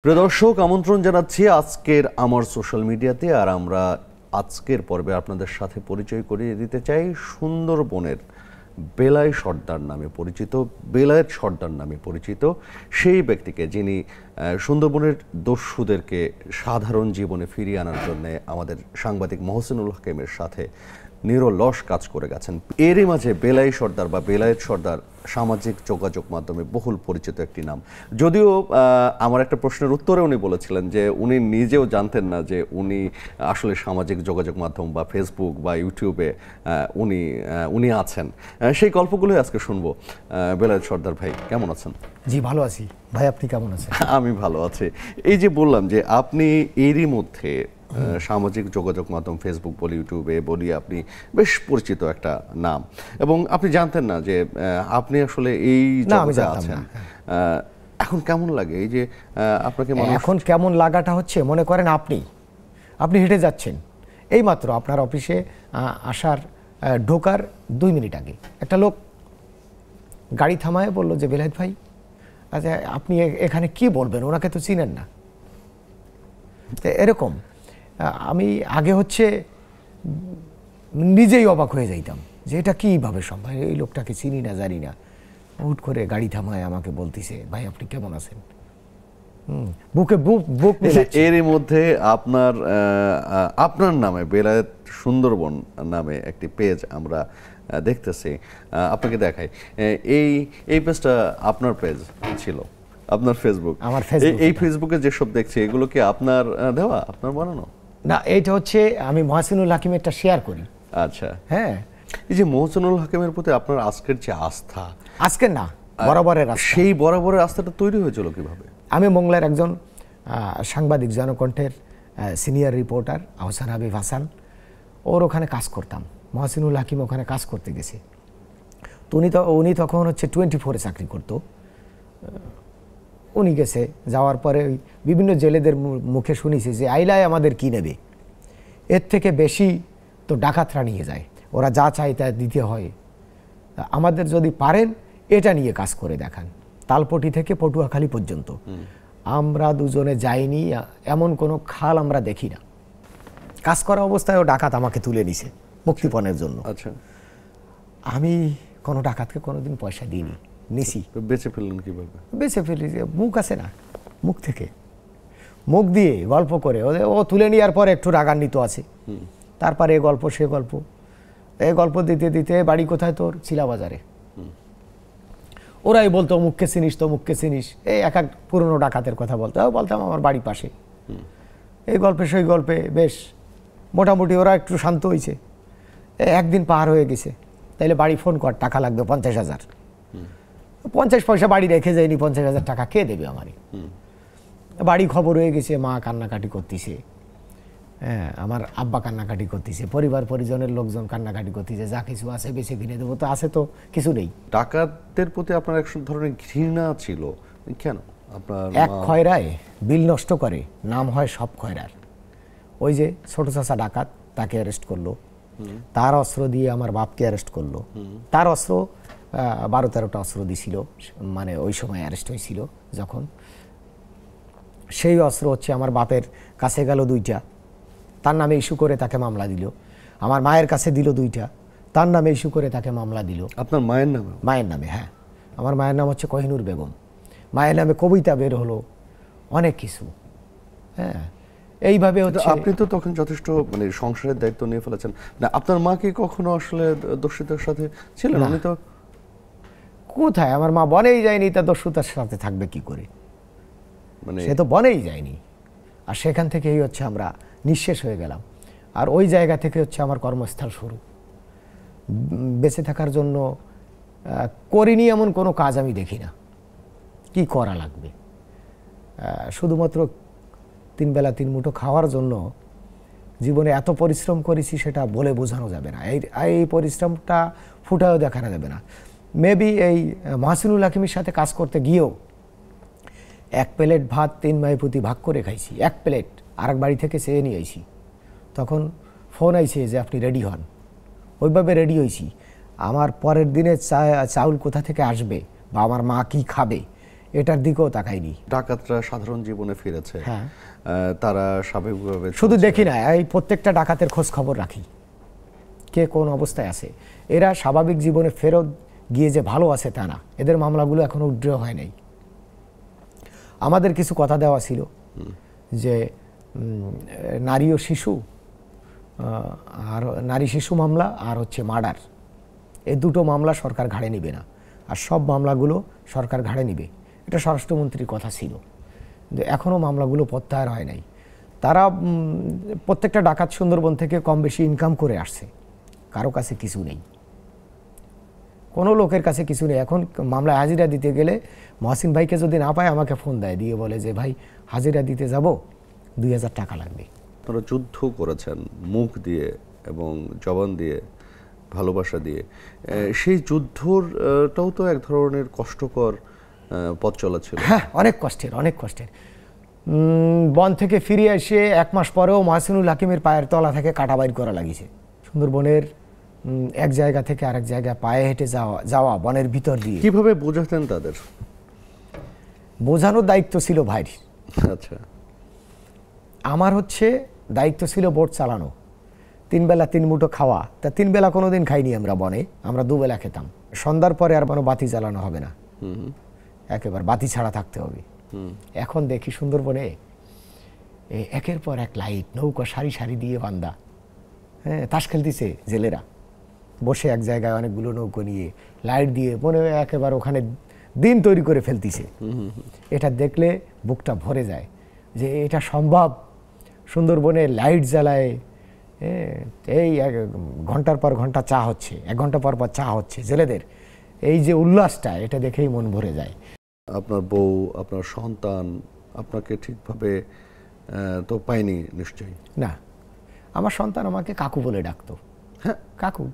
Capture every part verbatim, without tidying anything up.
প্রিয় দর্শক, আমন্ত্রণ জানাচ্ছি আজকের আমার সোশ্যাল মিডিয়াতে। আর আমরা আজকের পর্বে আপনাদের সাথে পরিচয় করিয়ে দিতে চাই সুন্দরবনের বেলায় সর্দার নামে পরিচিত, বেলায়েত সর্দার নামে পরিচিত সেই ব্যক্তিকে, যিনি সুন্দরবনের দস্যুদেরকে সাধারণ জীবনে ফিরিয়ে আনার জন্য আমাদের সাংবাদিক মহসিনুল হকেমের সাথে নিরলস কাজ করে গেছেন। এরই মাঝে বেলাই সর্দার বা বেলায়েত সর্দার সামাজিক যোগাযোগ মাধ্যমে বহুল পরিচিত একটি নাম। যদিও আমার একটা প্রশ্নের উত্তরে উনি বলেছিলেন যে উনি নিজেও জানতেন না যে উনি আসলে সামাজিক যোগাযোগ মাধ্যম বা ফেসবুক বা ইউটিউবে উনি উনি আছেন। সেই গল্পগুলোই আজকে শুনবো। বেলায়েত সর্দার ভাই, কেমন আছেন? জি, ভালো আছি ভাই, আপনি কেমন আছেন? আমি ভালো আছি। এই যে বললাম যে আপনি এরই মধ্যে সামাজিক যোগাযোগ মাধ্যম ফেসবুক বলি, ইউটিউবে বলি, আপনি বেশ পরিচিত একটা নাম, এবং আপনি জানতেন না যে আপনি আসলে এই জগতে আছেন। এখন কেমন লাগে এই যে আপনাকে? এখন কেমন লাগাটা হচ্ছে, মনে করেন আপনি আপনি হেঁটে যাচ্ছেন, এই মাত্র আপনার অফিসে আসার ঢোকার দুই মিনিট আগে একটা লোক গাড়ি থামায় বললো যে বেলায়েত ভাই, আচ্ছা আপনি এখানে কি বলবেন, ওনাকে তো চিনেন না। তো এরকম আমি আগে হচ্ছে নিজেই অবাক হয়ে যাইতাম যে এটা কীভাবে সম্ভব, এই লোকটাকে চিনি না, জানি না, হুট করে গাড়ি থামায় আমাকে বলতেছে ভাই আপনি কেমন আছেন। হুম বুকে বুক বুক এর মধ্যে আপনার আপনার নামে বেলায়েত সুন্দরবন নামে একটি পেজ আমরা দেখতেছি, আপনাকে দেখাই। এই এই পেজটা আপনার পেজ ছিল, আপনার ফেসবুক। আমার ফেসবুক, এই ফেসবুকে যেসব দেখছি এগুলো কি আপনার দেওয়া, আপনার বানানো? না, এইটা হচ্ছে আমি মহসিনুল হাকিমেরটা শেয়ার করি। আচ্ছা, হ্যাঁ। এই যে মহসিনুল হাকিমের প্রতি আপনার আজকের যে আস্থা, আজকের না বরাবরের আস্থা, সেই বরাবরের আস্থাটা তৈরি হয়েছিল কিভাবে? আমি মোংলার একজন সাংবাদিক, জনকণ্ঠের সিনিয়র রিপোর্টার আহসান হাবিব হাসান, ওর ওখানে কাজ করতাম। মহসিনুল হাকিম ওখানে কাজ করতে গেছে, তো উনি তো উনি তখন হচ্ছে টোয়েন্টি ফোরে চাকরি করতো। উনি গেছে, যাওয়ার পরে ওই বিভিন্ন জেলেদের মুখে শুনেছি যে আইলায় আমাদের কি নেবে, এর থেকে বেশি তো ডাকাতরা নিয়ে যায়, ওরা যা চায় তা দিতে হয়, আমাদের যদি পারেন এটা নিয়ে কাজ করে দেখান। তালপটি থেকে পটুয়াখালী পর্যন্ত আমরা দুজনে যাইনি, এমন কোনো খাল আমরা দেখি না। কাজ করা অবস্থায় ও ডাকাত আমাকে তুলে নিছে মুক্তিপণের জন্য। আচ্ছা, আমি কোনো ডাকাতকে কোনোদিন পয়সা দিইনি, নিছি। বেঁচে ফেললেন কিভাবে? বেঁচে ফেলি যে মুখ আছে না, মুখ থেকে মুখ দিয়ে গল্প করে ও তুলে নেওয়ার পরে একটু রাগান্বিত আছে, তারপরে এ গল্প সে গল্প, এই গল্প দিতে দিতে বাড়ি কোথায় তোর? চিলাবাজারে। ওরাই বলতো মুখকে চিনিস তো, মুখকে চিনিস, এই এক এক পুরনো ডাকাতের কথা বলতো, বলতাম আমার বাড়ি পাশে। এই গল্পে সেই গল্পে বেশ মোটামুটি ওরা একটু শান্ত হয়েছে। একদিন পার হয়ে গেছে, তাইলে বাড়ি ফোন কর, টাকা লাগবে পঞ্চাশ হাজার। পঞ্চাশ পয়সা বাড়ি রেখে যায়নি, পঞ্চাশ হাজার টাকা কে দেবে আমারই? বাড়ি খবর হয়ে গেছে, মা কান্নাকাটি করতেছে, হ্যাঁ আমার আব্বা কান্নাকাটি করতেছে, পরিবার পরিজনের লোকজন কান্নাকাটি করতেছে, যা কিছু আছে বেশি কিনে দেবো, তো আছে তো কিছু নেই। ডাকাতদের প্রতি আপনার এক ধরনের ঘৃণা ছিল কেন? আপনার এক খয়রায় বিল নষ্ট করে, নাম হয় সব খয়রার। ওই যে ছোট চাচা ডাকাত, তাকে অ্যারেস্ট করলো, তার অস্ত্র দিয়ে আমার বাপকে অ্যারেস্ট করলো, তার অস্ত্র বারো তেরোটা অস্ত্র দিছিল, মানে ওই সময় অ্যারেস্ট হয়েছিল যখন। সেই অস্ত্র হচ্ছে আমার বাপের কাছে গেল দুইটা, তার নামে ইস্যু করে তাকে মামলা দিল। আমার মায়ের কাছে দিল দুইটা, তার নামে ইস্যু করে তাকে মামলা দিল। আপনার মায়ের নামে? মায়ের নামে, হ্যাঁ। আমার মায়ের নাম হচ্ছে কোহিনুর বেগম, মায়ের নামে কবিতা বের হলো, অনেক কিছু। হ্যাঁ, এইভাবে হচ্ছে। আপনি তো তখন যথেষ্ট মানে সংসারের দায়িত্ব নিয়ে ফেলেছেন না, আপনার মা কি কখনো আসলে দস্যুদের সাথে ছিলেন? আমি তো কোথায়, আমার মা বনেই যায়নি, তা দস্যুতার সাথে থাকবে কি করে? মানে সে তো বনেই যায়নি। আর সেখান থেকেই হচ্ছে আমরা নিঃশেষ হয়ে গেলাম। আর ওই জায়গা থেকে হচ্ছে আমার কর্মস্থল শুরু। বেঁচে থাকার জন্য করিনি এমন কোনো কাজ আমি দেখি না, কি করা লাগবে। শুধুমাত্র তিন বেলা তিন মুঠো খাওয়ার জন্য জীবনে এত পরিশ্রম করেছি, সেটা বলে বোঝানো যাবে না। এই এই পরিশ্রমটা ফুটাও দেখানো যাবে না। মেবি এই মহসিনুল হাকিমের সাথে কাজ করতে গিয়েও এক প্লেট ভাত তিন ভাই প্রতি ভাগ করে খাইছি, এক প্লেট, আর এক বাড়ি থেকে চেয়ে নিয়ে আইছি। তখন ফোন আইছে যে আপনি রেডি হন, ওইভাবে রেডি হয়েছি। আমার পরের দিনে চা চাউল কোথা থেকে আসবে বা আমার মা কি খাবে, এটার দিকেও তাকাইনি। ডাকাতরা সাধারণ জীবনে ফিরেছে, হ্যাঁ, তারা স্বাভাবিকভাবে শুধু দেখি না, এই প্রত্যেকটা ডাকাতের খোঁজ খবর রাখি, কে কোন অবস্থায় আছে। এরা স্বাভাবিক জীবনে ফেরত গিয়ে যে ভালো আছে তা না, এদের মামলাগুলো এখনো উদ্রেহ হয় নাই। আমাদের কিছু কথা দেওয়া ছিল যে নারী ও শিশু আর নারী শিশু মামলা আর হচ্ছে মার্ডার, এই দুটো মামলা সরকার ঘাড়ে নিবে না, আর সব মামলাগুলো সরকার ঘাড়ে নিবে, এটা স্বরাষ্ট্রমন্ত্রীর কথা ছিল। এখনও মামলাগুলো প্রত্যাহার হয় নাই। তারা প্রত্যেকটা ডাকাত সুন্দরবন থেকে কম বেশি ইনকাম করে আসছে, কারো কাছে কিছু নেই, কোনো লোকের কাছে কিছু নেই। এখন মামলায় হাজিরা দিতে গেলে মহসিন ভাইকে যদি না পায় আমাকে ফোন দেয়, দিয়ে বলে যে ভাই হাজিরা দিতে যাব, দুই হাজার টাকা লাগবে। আপনারা যুদ্ধ করেছেন মুখ দিয়ে এবং জবান দিয়ে, ভালোবাসা দিয়ে, সেই যুদ্ধটাও তো এক ধরনের কষ্টকর পথ চলা ছিল। হ্যাঁ, অনেক কষ্টের, অনেক কষ্টের। বন থেকে ফিরে এসে এক মাস পরেও মহসিনুল হাকিমের পায়ের তলা থেকে কাটা বাইর করা লাগিয়েছে। সুন্দরবনের এক জায়গা থেকে আরেক জায়গায় পায়ে হেঁটে যাওয়া যাওয়া বনের ভিতর দিয়ে। কিভাবে বোঝাতেন তাদের? বোঝানোর দায়িত্ব ছিল ভাইর। আচ্ছা, আমার হচ্ছে দায়িত্ব ছিল বোট চালানো, তিন বেলা তিন মুঠো খাওয়া। তা তিন বেলা কোনোদিন খাইনি আমরা বনে, আমরা দুবেলা খেতাম। সন্ধ্যার পরে আর কোনো বাতি জ্বালানো হবে না, একেবারে বাতি ছাড়া থাকতে হবে। এখন দেখি সুন্দরবনে একের পর এক লাইট, নৌকা সারি সারি দিয়ে বান্দা, হ্যাঁ, তাস খেলতেছে জেলেরা বসে এক জায়গায়, অনেকগুলো নৌকো নিয়ে লাইট দিয়ে, মনে হয় একেবারে ওখানে দিন তৈরি করে ফেলতেছে। এটা দেখলে বুকটা ভরে যায় যে এটা সম্ভব। সুন্দরবনে লাইট জ্বালায়, এই ঘন্টার পর ঘন্টা চা হচ্ছে, এক ঘন্টা পর পর চা হচ্ছে জেলেদের, এই যে উল্লাসটা, এটা দেখেই মন ভরে যায়। আপনার বউ, আপনার সন্তান আপনাকে ঠিকভাবে তো পায়নি নিশ্চয়ই? না, আমার সন্তান আমাকে কাকু বলে ডাকতো। হ্যাঁ, কাকু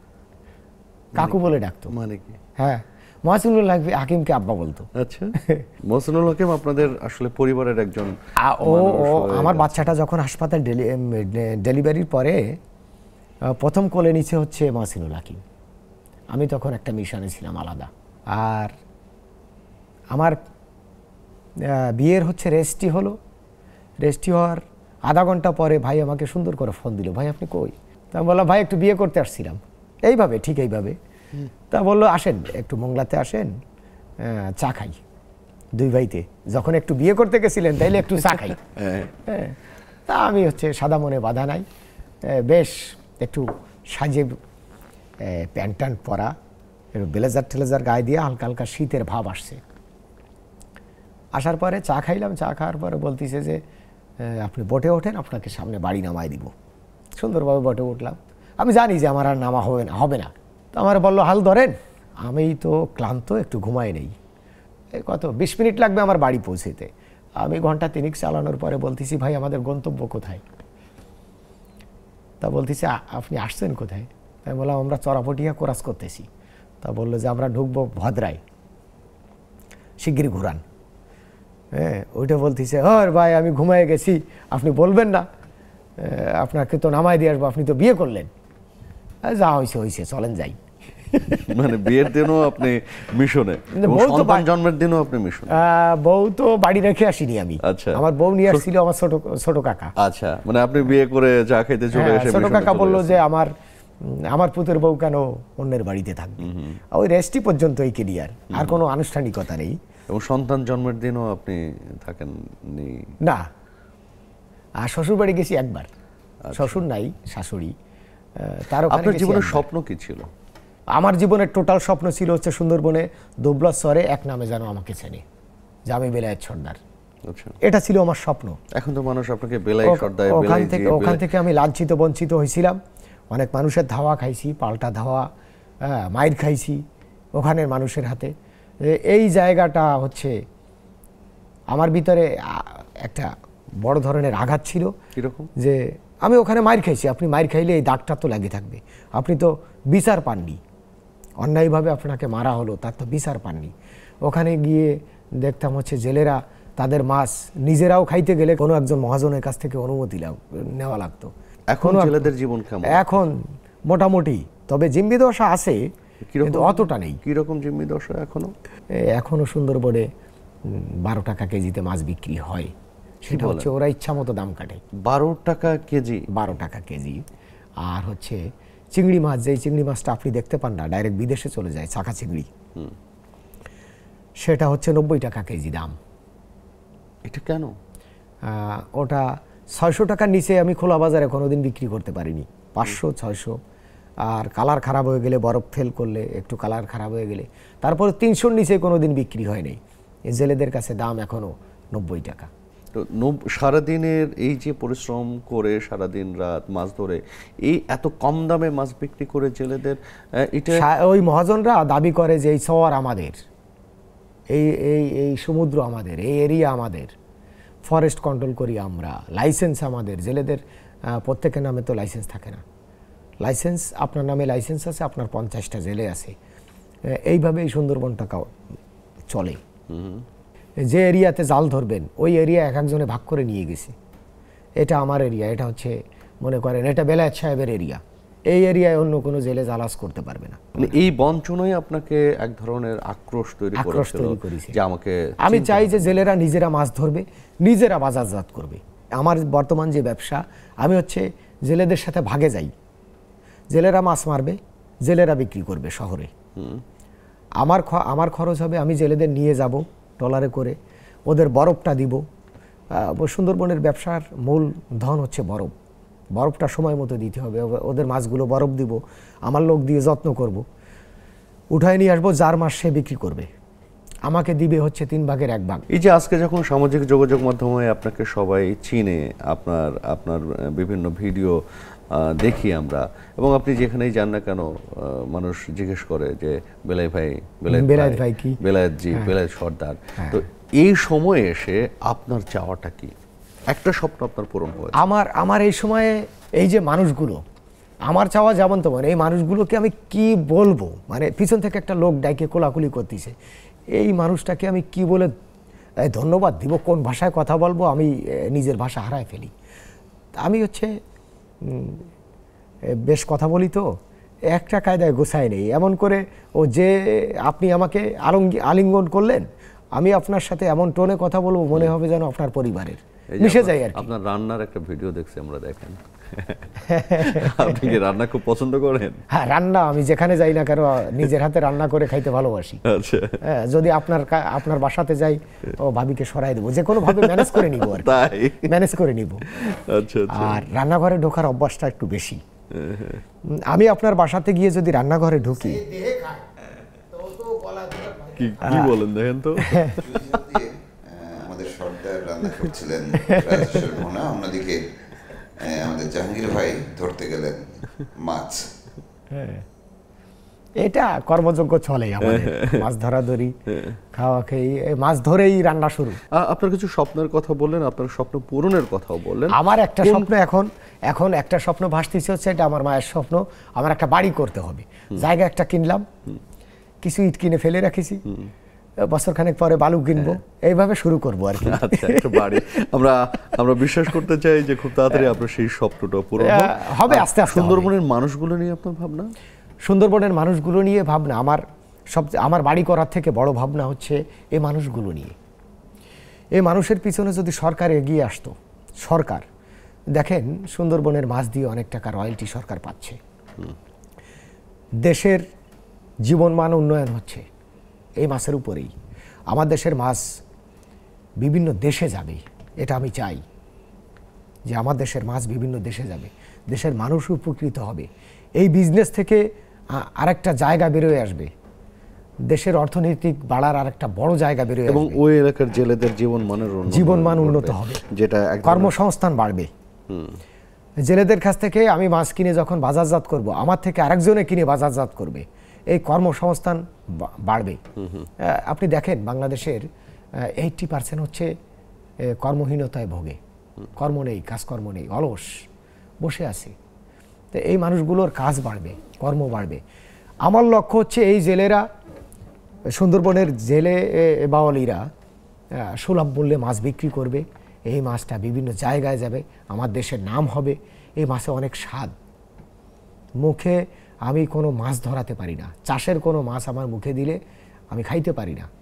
কাকু বলে ডাকতো। মানে কি? হ্যাঁ, মহসিনুল হাকিমকে আব্বা বলতো। আচ্ছা, মহসিনুল হাকিম আপনাদের আসলে পরিবারের একজন। ও আমার বাচ্চাটা যখন হাসপাতাল ডেলিভারির পরে প্রথম কোলে নিচে হচ্ছে মহসিনুল হাকিম। আমি তখন একটা মিশনে ছিলাম আলাদা। আর আমার বিয়ের হচ্ছে রেজিস্ট্রি হলো, রেজিস্ট্রি হওয়ার আধা ঘন্টা পরে ভাই আমাকে সুন্দর করে ফোন দিল, ভাই আপনি কই? তা বললাম ভাই একটু বিয়ে করতে আসছিলাম, এইভাবে, ঠিক এইভাবে। তা বললো আসেন একটু মোংলাতে আসেন, চা খাই দুই ভাইতে, যখন একটু বিয়ে করতে গেছিলেন তাইলে একটু চা খাই। হ্যাঁ, তা আমি হচ্ছে সাদা মনে বাধা নাই, বেশ একটু সাজে প্যান্ট ট্যান্ট পরা, একটু ব্লেজার টেলেজার গায়ে দিয়ে, হালকা হালকা শীতের ভাব আসছে। আসার পরে চা খাইলাম, চা খাওয়ার পরে বলতেছে যে আপনি বোটে ওঠেন, আপনাকে সামনে বাড়ি নামাই দিব। সুন্দরভাবে বোটে উঠলাম। আমি জানি যে আমার আর নামা হবে না হবে না তো আমার বললো হাল ধরেন। আমি তো ক্লান্ত, একটু ঘুমাই নেই, কত বিশ মিনিট লাগবে আমার বাড়ি পৌঁছেতে। আমি ঘন্টা তিনিক চালানোর পরে বলতেছি ভাই আমাদের গন্তব্য কোথায়? তা বলতেছি আপনি আসছেন কোথায়? আমি বললাম আমরা চরাপটিয়া কোরাস করতেছি। তা বললো যে আমরা ঢুকবো ভদ্রায়, শিগগির ঘুরান। হ্যাঁ, ওইটা বলতেছে হর ভাই আমি ঘুমায় গেছি, আপনি বলবেন না, আপনাকে তো নামাই দিয়ে আসবো, আপনি তো বিয়ে করলেন। যা হয়েছে হয়েছে, চলেন যাই। মানে বিয়ের দিনও আপনি মিশনে, সন্তান জন্মের দিনও আপনি মিশনে? বউ তো বাড়ি রেখে আসিনি আমি। আচ্ছা, আমার বউ নিয়ে আসছিল আমার ছোট ছোট কাকা। আচ্ছা, মানে আপনি বিয়ে করে চা খেতে চলে এসে ছোট কাকা বললো যে আমার আমার পুতের বউ কেন অন্যের বাড়িতে থাকবে, ওই রেস্টি পর্যন্ত এই ক্লিয়ার, আর কোনো আনুষ্ঠানিকতা নেই। এবং সন্তান জন্মের দিনও আপনি থাকেন না? আর শ্বশুর বাড়ি গেছি একবার, শ্বশুর নাই শাশুড়ি। তার আপনার জীবনের স্বপ্ন কি ছিল? আমার জীবনের টোটাল স্বপ্ন ছিল হচ্ছে সুন্দরবনে দোবলা চরে এক নামে যেন আমাকে চেনে, যে আমি বেলায়েত সর্দার। এটা ছিল আমার স্বপ্ন। এখন তো মানুষ আপনাকে বেলায়েত সর্দার, ওখান থেকে ওখান থেকে আমি লাঞ্ছিত বঞ্চিত হয়েছিলাম, অনেক মানুষের ধাওয়া খাইছি, পাল্টা ধাওয়া, মাইর খাইছি ওখানের মানুষের হাতে। এই জায়গাটা হচ্ছে আমার ভিতরে একটা বড় ধরনের আঘাত ছিল। কিরকম? যে আমি ওখানে মাইর খাইছি, আপনি মাইর খাইলে এই দাগটা তো লেগে থাকবে, আপনি তো বিচার পাননি, অন্যায়ভাবে আপনাকে মারা হলো, তার তো বিচার পাননি। ওখানে গিয়ে দেখতাম হচ্ছে জেলেরা তাদের মাছ নিজেরাও খাইতে গেলে কোনো একজন মহাজনের কাছ থেকে অনুমতি নেওয়া লাগতো। এখন জেলেদের জীবন কেমন? এখন মোটামুটি, তবে জিম্মি দশা আছে কিন্তু অতটা নেই। কিরকম জিম্মি দশা এখনো? এখনো সুন্দরবনে বারো টাকা কেজিতে মাছ বিক্রি হয়, সেটা হচ্ছে ওরা ইচ্ছা মতো দাম কাটে। বারো টাকা কেজি? বারো টাকা কেজি। আর হচ্ছে চিংড়ি মাছ, যেই চিংড়ি মাছটা আপনি দেখতে পান না, ডাইরেক্ট বিদেশে চলে যায়, চাকা চিংড়ি, সেটা হচ্ছে নব্বই টাকা কেজি দাম। এটা কেন? ওটা ছয়শো টাকার নিচে আমি খোলা বাজারে কোনোদিন বিক্রি করতে পারিনি, পাঁচশো ছয়শো। আর কালার খারাপ হয়ে গেলে, বরফ ফেল করলে একটু কালার খারাপ হয়ে গেলে, তারপরে তিনশোর নিচে কোনোদিন বিক্রি হয় নাই। এই জেলেদের কাছে দাম এখনও নব্বই টাকা। তো সারাদিনের এই যে পরিশ্রম করে সারাদিন রাত মাছ ধরে এই এত কম দামে মাছ বিক্রি করে জেলেদের, এটা ওই মহাজনরা দাবি করে যে এই শহর আমাদের, এই এই এই সমুদ্র আমাদের, এই এরিয়া আমাদের, ফরেস্ট কন্ট্রোল করি আমরা, লাইসেন্স আমাদের। জেলেদের প্রত্যেকের নামে তো লাইসেন্স থাকে না। লাইসেন্স, আপনার নামে লাইসেন্স আছে, আপনার পঞ্চাশটা জেলে আছে। এইভাবে এই সুন্দরবনটাও চলে। যে এরিয়াতে জাল ধরবেন ওই এরিয়া এক একজনে ভাগ করে নিয়ে গেছে। এটা আমার এরিয়া, এটা হচ্ছে মনে করেন এটা বেলায়েত সাহেবের এরিয়া, এই এরিয়ায় অন্য কোনো জেলে জালাস করতে পারবে না। এই বঞ্চনাই আপনাকে এক ধরনের আক্রোশ তৈরি করেছে যে আমাকে, আমি চাই যে জেলেরা নিজেরা মাছ ধরবে, নিজেরা বাজারজাত করবে। আমার বর্তমান যে ব্যবসা, আমি হচ্ছে জেলেদের সাথে ভাগে যাই, জেলেরা মাছ মারবে, জেলেরা বিক্রি করবে শহরে। আমার আমার খরচ হবে, আমি জেলেদের নিয়ে যাব ট্রলারে করে, ওদের বরফটা দিব। সুন্দরবনের ব্যবসার মূল ধন হচ্ছে বরফ। বরফটা সময় মতো দিতে হবে, ওদের মাছগুলো বরফ দিব, আমার লোক দিয়ে যত্ন করব, উঠায় নিয়ে আসবো, যার মাছ সে বিক্রি করবে, আমাকে দিবে হচ্ছে তিন ভাগের এক ভাগ। এই যে আজকে যখন সামাজিক যোগাযোগ মাধ্যমে আপনাকে সবাই চিনে, আপনার আপনার বিভিন্ন ভিডিও দেখি আমরা, এবং আপনি যেখানেই যান না কেন মানুষ জিজ্ঞেস করে যে বেলাই ভাই, বেলায়েত ভাই কি, বেলায়েত জি, বেলায়েত সর্দার। তো এই সময়ে এসে আপনার চাওয়াটা কি? একটা স্বপ্ন আপনার পূরণ হয়েছে। আমার আমার এই সময়ে এই যে মানুষগুলো, আমার চাওয়া যেমন তেমন, এই মানুষগুলোকে আমি কি বলবো, মানে পিছন থেকে একটা লোক ডাইকে কোলাকুলি করতেছে, এই মানুষটাকে আমি কি বলে ধন্যবাদ দিব, কোন ভাষায় কথা বলবো, আমি নিজের ভাষা হারায় ফেলি। আমি হচ্ছে বেশ কথা বলি, তো একটা কায়দায় গোছায় নেই। এমন করে ও যে আপনি আমাকে আলঙ্গি আলিঙ্গন করলেন, আমি আপনার সাথে এমন টোনে কথা বলবো মনে হবে যেন আপনার পরিবারের, মিশে যায় আর কি। আপনার রান্নার একটা ভিডিও দেখছি আমরা, দেখেন আপনি কি রান্না খুব পছন্দ করেন? হ্যাঁ, রান্না আমি যেখানে যাই না কেন নিজের হাতে রান্না করে খাইতে ভালোবাসি। আচ্ছা, হ্যাঁ, যদি আপনার আপনার বাসাতে যাই, ও ভাবিকে সরাই দেবো, যে কোনো ভাবে ম্যানেজ করে নিব আর তাই ম্যানেজ করে নিব। আচ্ছা, আর রান্নাঘরে ঢোকার অভ্যাসটা একটু বেশি। আমি আপনার বাসাতে গিয়ে যদি রান্নাঘরে ঢুকি, কি বলেন দেখেন তো, আমাদের সর্দার রান্না করছিলেন, অন্যদিকে আমাদের জাহাঙ্গীর ভাই ধরতে গেলেন মাছ। এটা কর্মযোগ্য চলে আমাদের, মাছ ধরা ধরি, খাওয়া খেয়ে মাছ ধরেই রান্না শুরু। আপনার কিছু স্বপ্নের কথা বললেন, আপনার স্বপ্ন পূরণের কথাও বললেন। আমার একটা স্বপ্ন এখন এখন একটা স্বপ্ন ভাসতেছে, হচ্ছে এটা আমার মায়ের স্বপ্ন, আমার একটা বাড়ি করতে হবে। জায়গা একটা কিনলাম, কিছু ইট কিনে ফেলে রাখিছি, বছর খানেক পরে বালু কিনবো, এইভাবে শুরু করবো আর কি। আচ্ছা, একটা বাড়ি আমরা আমরা বিশ্বাস করতে চাই যে খুব তাড়াতাড়ি আপনার সেই স্বপ্নটা পূরণ হবে আস্তে আস্তে। সুন্দরবনের মানুষগুলো নিয়ে আপনার ভাবনা? সুন্দরবনের মানুষগুলো নিয়ে ভাবনা আমার সবচেয়ে, আমার বাড়ি করার থেকে বড় ভাবনা হচ্ছে এই মানুষগুলো নিয়ে। এই মানুষের পিছনে যদি সরকার এগিয়ে আসতো, সরকার দেখেন সুন্দরবনের মাছ দিয়ে অনেক টাকা রয়্যালটি সরকার পাচ্ছে, দেশের জীবনমান উন্নয়ন হচ্ছে এই মাছের উপরেই। আমার দেশের মাছ বিভিন্ন দেশে যাবে, এটা আমি চাই যে আমার দেশের মাছ বিভিন্ন দেশে যাবে, দেশের মানুষ উপকৃত হবে, এই বিজনেস থেকে আরেকটা জায়গা বেরোয় আসবে, দেশের অর্থনৈতিক বাড়ার আরেকটা বড় জায়গা বেরোয় আসবে, এবং ওই এলাকার জেলেদের জীবনমানের জীবনমান উন্নত হবে, যেটা কর্মসংস্থান বাড়বে। জেলেদের কাছ থেকে আমি মাছ কিনে যখন বাজারজাত করব, আমার থেকে আরেকজনে কিনে বাজারজাত করবে, এই কর্মসংস্থান বাড়বে। আপনি দেখেন বাংলাদেশের এইটটি পার্সেন্ট হচ্ছে কর্মহীনতায় ভোগে, কর্ম নেই, কাজকর্ম নেই, অলস বসে আছে। তো এই মানুষগুলোর কাজ বাড়বে, কর্ম বাড়বে। আমার লক্ষ্য হচ্ছে এই জেলেরা, সুন্দরবনের জেলে বাওয়ালিরা সুলভ মূল্যে মাছ বিক্রি করবে, এই মাছটা বিভিন্ন জায়গায় যাবে, আমার দেশের নাম হবে। এই মাছে অনেক স্বাদ, মুখে আমি কোনো মাছ ধরাতে পারি না, চাষের কোনো মাছ আমার মুখে দিলে আমি খাইতে পারি না,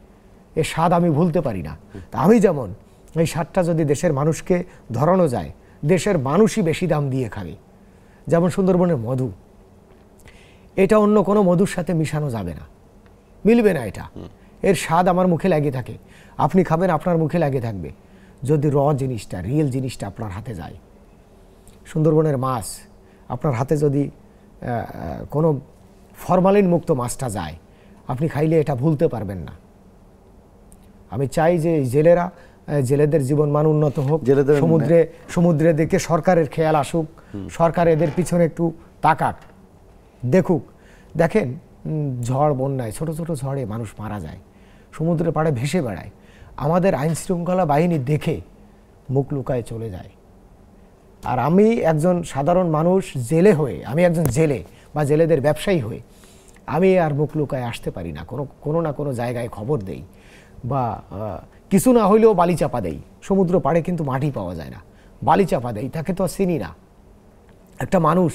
এ স্বাদ আমি ভুলতে পারি না। তা আমি যেমন এই স্বাদটা যদি দেশের মানুষকে ধরানো যায়, দেশের মানুষই বেশি দাম দিয়ে খাবে। যেমন সুন্দরবনের মধু, এটা অন্য কোনো মধুর সাথে মিশানো যাবে না, মিলবে না। এটা এর স্বাদ আমার মুখে লেগে থাকে, আপনি খাবেন আপনার মুখে লেগে থাকবে যদি র জিনিসটা, রিয়েল জিনিসটা আপনার হাতে যায়। সুন্দরবনের মাছ আপনার হাতে যদি কোনো ফরমালিন মুক্ত মাছটা যায়, আপনি খাইলে এটা ভুলতে পারবেন না। আমি চাই যে জেলেরা, জেলেদের জীবন মান উন্নত হোক, সমুদ্রে সমুদ্রের দিকে সরকারের খেয়াল আসুক, সরকার এদের পিছনে একটু তাকাক, দেখুক। দেখেন ঝড় বন্যায়, ছোট ছোট ঝড়ে মানুষ মারা যায়, সমুদ্রের পাড়ে ভেসে বেড়ায়, আমাদের আইন শৃঙ্খলা বাহিনী দেখে মুখ লুকায় চলে যায়। আর আমি একজন সাধারণ মানুষ জেলে হয়ে, আমি একজন জেলে বা জেলেদের ব্যবসায়ী হয়ে আমি আর মুখ লুকায় আসতে পারি না। কোনো কোনো না কোনো জায়গায় খবর দেই বা কিছু না হইলেও বালি চাপা দেই। সমুদ্র পাড়ে কিন্তু মাটি পাওয়া যায় না, বালি চাপা দেই, তাকে তো চিনি না। একটা মানুষ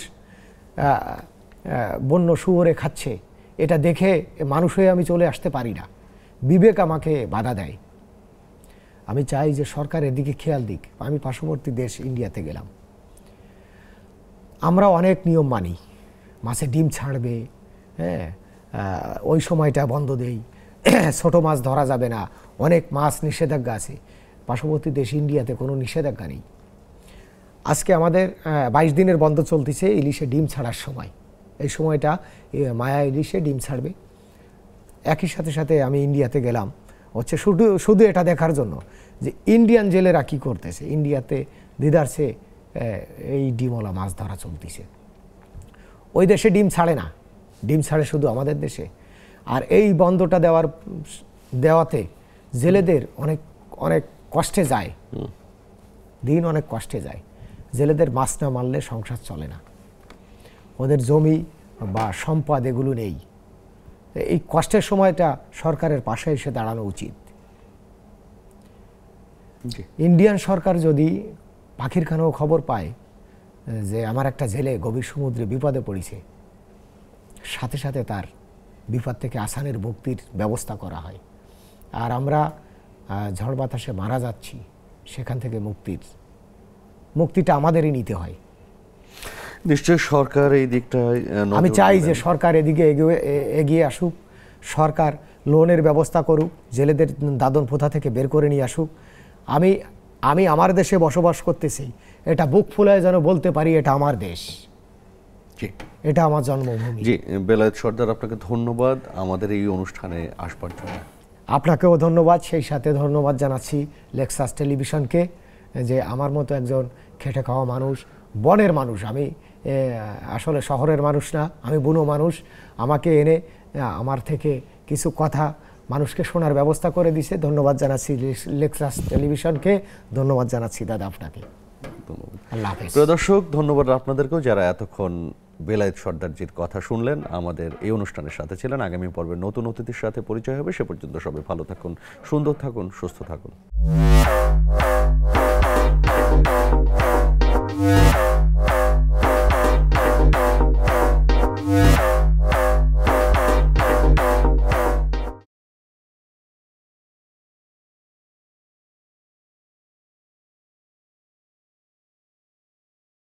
বন্য শুয়োরে খাচ্ছে, এটা দেখে মানুষ হয়ে আমি চলে আসতে পারি না, বিবেক আমাকে বাধা দেয়। আমি চাই যে সরকার এদিকে খেয়াল দিক। আমি পার্শ্ববর্তী দেশ ইন্ডিয়াতে গেলাম, আমরা অনেক নিয়ম মানি, মাছে ডিম ছাড়বে, হ্যাঁ ওই সময়টা বন্ধ দেই, ছোট মাছ ধরা যাবে না, অনেক মাছ নিষেধাজ্ঞা আছে। পার্শ্ববর্তী দেশ ইন্ডিয়াতে কোনো নিষেধাজ্ঞা নেই। আজকে আমাদের বাইশ দিনের বন্ধ চলতেছে ইলিশে ডিম ছাড়ার সময়, এই সময়টা মায়া ইলিশে ডিম ছাড়বে। একই সাথে সাথে আমি ইন্ডিয়াতে গেলাম হচ্ছে শুধু শুধু এটা দেখার জন্য যে ইন্ডিয়ান জেলেরা কি করতেছে। ইন্ডিয়াতে দিদারসে এই ডিমওয়ালা মাছ ধরা চলতেছে। ওই দেশে ডিম ছাড়ে না, ডিম ছাড়ে শুধু আমাদের দেশে। আর এই বন্ধটা দেওয়ার দেওয়াতে জেলেদের অনেক অনেক কষ্টে যায়, দিন অনেক কষ্টে যায়। জেলেদের মাছ না মারলে সংসার চলে না, ওদের জমি বা সম্পদ এগুলো নেই। এই কষ্টের সময়টা সরকারের পাশে এসে দাঁড়ানো উচিত। ইন্ডিয়ান সরকার যদি পাখির খানেও খবর পায় যে আমার একটা জেলে গভীর সমুদ্রে বিপদে পড়েছে, সাথে সাথে তার বিপদ থেকে আসানের মুক্তির ব্যবস্থা করা হয়। আর আমরা ঝড় বাতাসে মারা যাচ্ছি, সেখান থেকে মুক্তির মুক্তিটা আমাদেরই নিতে হয়। নিশ্চয়ই সরকার এই দিকটা, আমি চাই যে সরকার এদিকে এগিয়ে আসুক, সরকার লোনের ব্যবস্থা করুক, জেলেদের দাদন প্রথা থেকে বের করে নিয়ে আসুক। আমি আমি আমার দেশে বসবাস করতেছি, এটা বুক ফুলায় যেন বলতে পারি এটা আমার দেশ, এটা আমার জন্মভূমি। জি বেলায়েত সর্দার, আপনাকে ধন্যবাদ আমাদের এই অনুষ্ঠানে আসবার জন্য। আপনাকেও ধন্যবাদ, সেই সাথে ধন্যবাদ জানাচ্ছি নেক্সাস টেলিভিশনকে, যে আমার মতো একজন খেটে খাওয়া মানুষ, বনের মানুষ, আমি আসলে শহরের মানুষ না, আমি বুনো মানুষ, আমাকে এনে আমার থেকে কিছু কথা মানুষকে শোনার ব্যবস্থা করে দিছে। ধন্যবাদ জানাচ্ছি নেক্সাস টেলিভিশনকে, ধন্যবাদ জানাচ্ছি দাদা আপনাকে। ধন্যবাদ। আল্লাহ হাফেজ। প্রিয় দর্শক, ধন্যবাদ আপনাদেরকেও যারা এতক্ষণ বেলায়েত সর্দারজির কথা শুনলেন, আমাদের এই অনুষ্ঠানের সাথে ছিলেন। আগামী পর্বে নতুন অতিথির সাথে পরিচয় হবে, সে পর্যন্ত সবাই ভালো থাকুন, সুন্দর থাকুন, সুস্থ থাকুন।